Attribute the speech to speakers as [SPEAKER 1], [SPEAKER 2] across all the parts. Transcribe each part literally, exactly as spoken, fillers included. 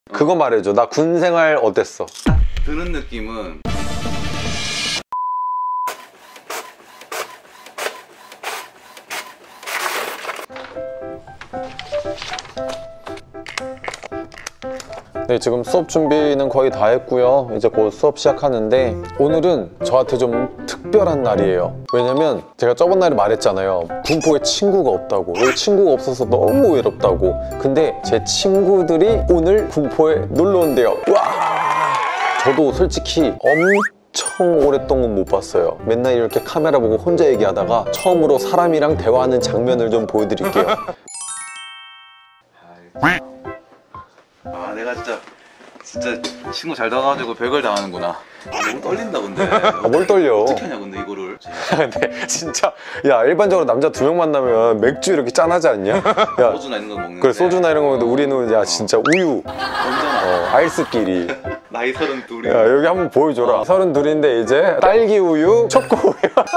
[SPEAKER 1] 그거 말해줘. 나 군 생활 어땠어?
[SPEAKER 2] 딱 드는 느낌은
[SPEAKER 1] 네, 지금 수업 준비는 거의 다 했고요. 이제 곧 수업 시작하는데 오늘은 저한테 좀 특별한 날이에요. 왜냐면 제가 저번 날에 말했잖아요. 군포에 친구가 없다고. 여기 친구가 없어서 너무 외롭다고. 근데 제 친구들이 오늘 군포에 놀러 온대요. 와! 저도 솔직히 엄청 오랫동안 못 봤어요. 맨날 이렇게 카메라 보고 혼자 얘기하다가 처음으로 사람이랑 대화하는 장면을 좀 보여드릴게요.
[SPEAKER 2] 아 내가 진짜 진짜 친구 잘 나가지고 별걸 다 하는구나. 아, 너무 떨린다 근데.
[SPEAKER 1] 아, 뭘 떨려?
[SPEAKER 2] 어떻게 하냐 근데 이거를.
[SPEAKER 1] 근데 진짜 야 일반적으로 남자 두 명 만나면 맥주 이렇게 짠하지 않냐? 야,
[SPEAKER 2] 소주나 이런 거 먹는데.
[SPEAKER 1] 그래 소주나 이런 거 먹는데 우리는 야 진짜 우유 어, 아이스끼리.
[SPEAKER 2] 나이 서른 둘이.
[SPEAKER 1] 야 여기 한번 보여줘라. 서른 둘인데 이제 딸기 우유, 초코 우유.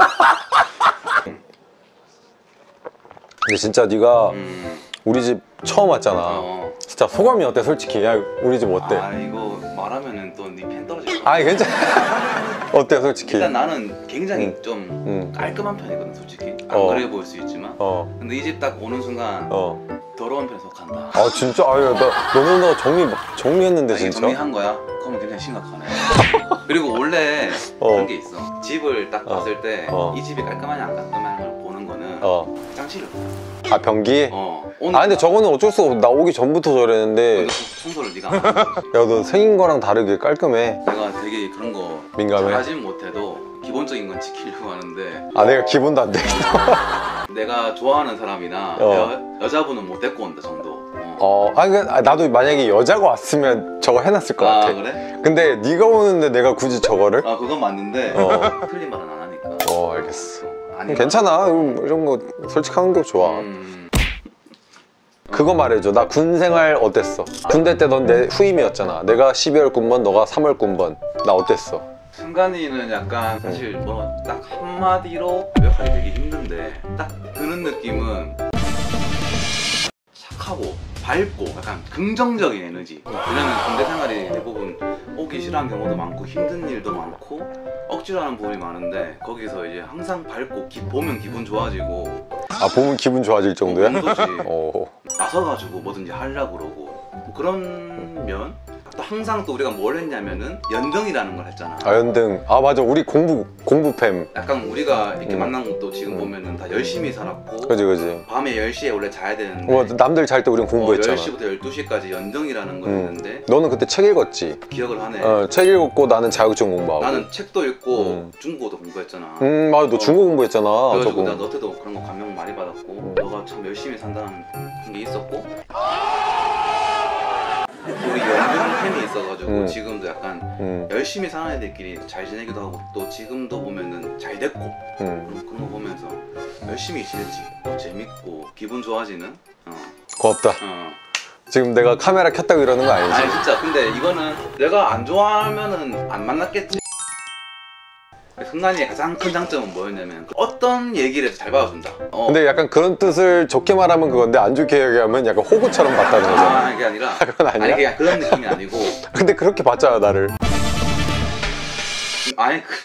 [SPEAKER 1] 근데 진짜 네가
[SPEAKER 2] 음.
[SPEAKER 1] 우리 집 처음 왔잖아.
[SPEAKER 2] 어.
[SPEAKER 1] 진짜 소감이 어때 솔직히? 야 우리 집 어때?
[SPEAKER 2] 아 이거 말하면은 또 네 팬 떨어질 거.
[SPEAKER 1] 아니 괜찮아. 어때 솔직히?
[SPEAKER 2] 일단 나는 굉장히
[SPEAKER 1] 응.
[SPEAKER 2] 좀
[SPEAKER 1] 응.
[SPEAKER 2] 깔끔한 편이거든 솔직히. 안
[SPEAKER 1] 어.
[SPEAKER 2] 그래 보일 수 있지만.
[SPEAKER 1] 어.
[SPEAKER 2] 근데 이 집 딱 오는 순간
[SPEAKER 1] 어.
[SPEAKER 2] 더러운 편에 속한다.
[SPEAKER 1] 아 진짜? 아유 나 너는 너 정리 정리했는데
[SPEAKER 2] 아, 이게
[SPEAKER 1] 진짜?
[SPEAKER 2] 정리한 거야? 그러면 굉장히 심각하네. 그리고 원래
[SPEAKER 1] 어.
[SPEAKER 2] 그런 게 있어. 집을 딱
[SPEAKER 1] 어.
[SPEAKER 2] 봤을 때 이
[SPEAKER 1] 어.
[SPEAKER 2] 집이 깔끔하냐 안 깔끔하냐 를 보는 거는
[SPEAKER 1] 어.
[SPEAKER 2] 짱치를 봐.
[SPEAKER 1] 아 변기?
[SPEAKER 2] 어. 오늘
[SPEAKER 1] 아 근데 저거는 어쩔 수가 없어. 나 오기 전부터 저랬는데
[SPEAKER 2] 청소를 네가 안 하는 거지.
[SPEAKER 1] 야 너 생긴 거랑 다르게 깔끔해.
[SPEAKER 2] 내가 되게 그런 거
[SPEAKER 1] 민감해?
[SPEAKER 2] 잘하진 못해도 기본적인 건 지키려고 하는데
[SPEAKER 1] 아 내가 기본도 안 돼.
[SPEAKER 2] 내가 좋아하는 사람이나
[SPEAKER 1] 어.
[SPEAKER 2] 여, 여자분은 못 데리고 온다 정도. 어.
[SPEAKER 1] 어, 아니 그 나도 만약에 여자가 왔으면 저거 해놨을 것
[SPEAKER 2] 아
[SPEAKER 1] 같아.
[SPEAKER 2] 그래?
[SPEAKER 1] 근데 네가 오는데 내가 굳이 저거를?
[SPEAKER 2] 아 그건 맞는데
[SPEAKER 1] 어.
[SPEAKER 2] 틀린 말은 안 하니까.
[SPEAKER 1] 어 알겠어.
[SPEAKER 2] 아니
[SPEAKER 1] 괜찮아. 음, 이런 거 솔직한 게 좋아.
[SPEAKER 2] 음...
[SPEAKER 1] 그거 말해줘. 나 군 생활 어땠어? 군대 때 넌 내 후임이었잖아. 내가 십이월 군번, 너가 삼월 군번. 나 어땠어?
[SPEAKER 2] 순간이는 약간 사실 뭐 딱 한마디로 요약하기 되게 힘든데 딱 드는 느낌은 착하고 밝고 약간 긍정적인 에너지. 왜냐면 군대 생활이 대부분 오기 싫어하는 경우도 많고 힘든 일도 많고 억지로 하는 부분이 많은데 거기서 이제 항상 밝고 기, 보면 기분 좋아지고.
[SPEAKER 1] 아 보면 기분 좋아질 정도야?
[SPEAKER 2] 어, 그 정도지.
[SPEAKER 1] 어.
[SPEAKER 2] 나서가지고 뭐든지 하려고 그러고 뭐 그런 면. 또 항상 또 우리가 뭘 했냐면은 연등이라는 걸 했잖아.
[SPEAKER 1] 아 연등. 아 맞아. 우리 공부 공부팸.
[SPEAKER 2] 약간 우리가 이렇게
[SPEAKER 1] 음.
[SPEAKER 2] 만난 것도 지금
[SPEAKER 1] 음.
[SPEAKER 2] 보면은 다 열심히 살았고.
[SPEAKER 1] 그지 그지.
[SPEAKER 2] 밤에 열 시에 원래 자야 되는데
[SPEAKER 1] 뭐 남들 잘 때 우린 공부했잖아.
[SPEAKER 2] 어, 열 시부터 열두 시까지 연등이라는 걸
[SPEAKER 1] 음.
[SPEAKER 2] 했는데
[SPEAKER 1] 너는 그때 책 읽었지?
[SPEAKER 2] 기억을 하네.
[SPEAKER 1] 어, 책 읽었고 나는 자격증 공부하고.
[SPEAKER 2] 나는 책도 읽고
[SPEAKER 1] 음.
[SPEAKER 2] 중국어도 공부했잖아.
[SPEAKER 1] 음 맞아. 너
[SPEAKER 2] 어.
[SPEAKER 1] 중국어 공부했잖아.
[SPEAKER 2] 그래가지고
[SPEAKER 1] 저거.
[SPEAKER 2] 나 너한테도 그런 거 감명 많이 받았고
[SPEAKER 1] 음.
[SPEAKER 2] 너가 참 열심히 산다는 게 있었고 우리 연등 팬이 있어가지고
[SPEAKER 1] 음.
[SPEAKER 2] 지금도 약간
[SPEAKER 1] 음.
[SPEAKER 2] 열심히 사는 애들끼리 잘 지내기도 하고 또 지금도 보면은 잘 됐고
[SPEAKER 1] 음.
[SPEAKER 2] 그런, 그런 거 보면서 열심히 지냈지. 또 재밌고 기분 좋아지는. 어.
[SPEAKER 1] 고맙다.
[SPEAKER 2] 어.
[SPEAKER 1] 지금 내가 카메라 켰다고 이러는 거 아니지?
[SPEAKER 2] 아니 진짜 근데 이거는 내가 안 좋아하면은 안 만났겠지. 승관이의 가장 큰 장점은 뭐였냐면 어떤 얘기를 해도 잘 받아준다. 어.
[SPEAKER 1] 근데 약간 그런 뜻을 좋게 말하면 그건데 안 좋게 얘기하면 약간 호구처럼 봤다는 거잖아.
[SPEAKER 2] 아, 그게 아니라
[SPEAKER 1] 그건 아니야?
[SPEAKER 2] 아니 그냥 그런 느낌이 아니고
[SPEAKER 1] 근데 그렇게 봤잖아 나를.
[SPEAKER 2] 아니 그...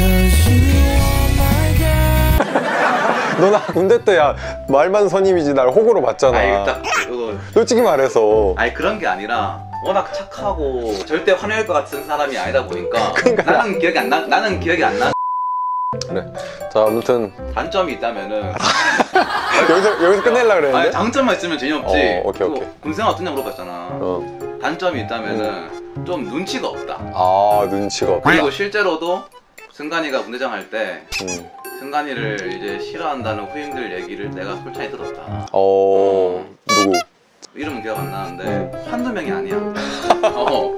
[SPEAKER 1] 너나 군대 때 야 말만 선임이지 날 호구로 봤잖아.
[SPEAKER 2] 아니 딱 이거
[SPEAKER 1] 솔직히 말해서.
[SPEAKER 2] 아니 그런 게 아니라 워낙 착하고 절대 화낼 것 같은 사람이 아니다 보니까
[SPEAKER 1] 그러니까
[SPEAKER 2] 나는 기억이 안 나. 나는 기억이 안 나.
[SPEAKER 1] 그래. 자 아무튼
[SPEAKER 2] 단점이 있다면은
[SPEAKER 1] 여기서 여기서 끝내려고 그랬는데.
[SPEAKER 2] 아니 장점만 있으면 재미없지.
[SPEAKER 1] 어, 오케이, 오케이.
[SPEAKER 2] 군생활 어떠냐 물어봤잖아.
[SPEAKER 1] 어.
[SPEAKER 2] 단점이 있다면은 좀 눈치가 없다.
[SPEAKER 1] 아 눈치가 없다.
[SPEAKER 2] 그리고 실제로도 승관이가 군대장 할 때
[SPEAKER 1] 음.
[SPEAKER 2] 승관이를 이제 싫어한다는 후임들 얘기를 내가 솔찬히 들었다.
[SPEAKER 1] 어 누구?
[SPEAKER 2] 이름은 기억 안 나는데
[SPEAKER 1] 음.
[SPEAKER 2] 한두 명이 아니야. 어.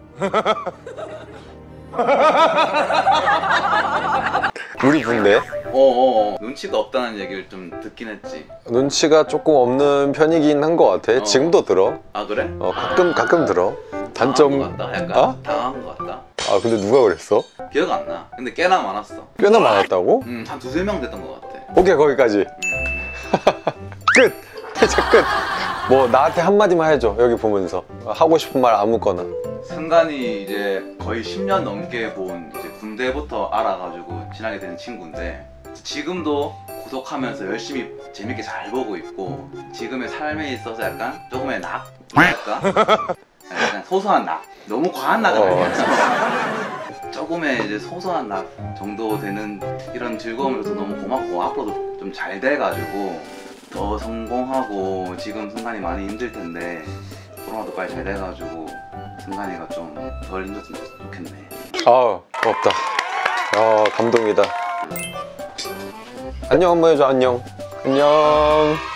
[SPEAKER 1] 우리 군대?
[SPEAKER 2] 어어 눈치가 없다는 얘기를 좀 듣긴 했지.
[SPEAKER 1] 눈치가 조금 없는 편이긴 한 것 같아.
[SPEAKER 2] 어.
[SPEAKER 1] 지금도 들어.
[SPEAKER 2] 아 그래?
[SPEAKER 1] 어 가끔 가끔 들어. 단점.
[SPEAKER 2] 당한 것 같다? 약간
[SPEAKER 1] 어?
[SPEAKER 2] 당한 것 같다?
[SPEAKER 1] 아 근데 누가 그랬어?
[SPEAKER 2] 기억 안 나. 근데 꽤나 많았어.
[SPEAKER 1] 꽤나 많았다고?
[SPEAKER 2] 음, 한 두세 명 됐던 것 같아.
[SPEAKER 1] 오케이 거기까지.
[SPEAKER 2] 음.
[SPEAKER 1] 끝. 이제 끝. 뭐 나한테 한마디만 해줘. 여기 보면서 하고 싶은 말 아무거나.
[SPEAKER 2] 승관이 이제 거의 십 년 넘게 본 이제 군대부터 알아가지고 친하게 된 친구인데 지금도 구독하면서 열심히 재밌게 잘 보고 있고 지금의 삶에 있어서 약간 조금의 낙? 뭐랄까? 약간 소소한 낙. 너무 과한 낙은
[SPEAKER 1] 어.
[SPEAKER 2] 아니야. 조금의 이제 소소한 낙 정도 되는 이런 즐거움을 줘서 너무 고맙고 앞으로도 좀 잘 돼가지고 더 성공하고 지금 승관이 많이 힘들 텐데 코로나도 빨리 잘 돼가지고 승관이가 좀 덜 힘들었으면 좋겠네.
[SPEAKER 1] 아 고맙다. 아 감동이다. 안녕 한번 해줘. 안녕. 안녕.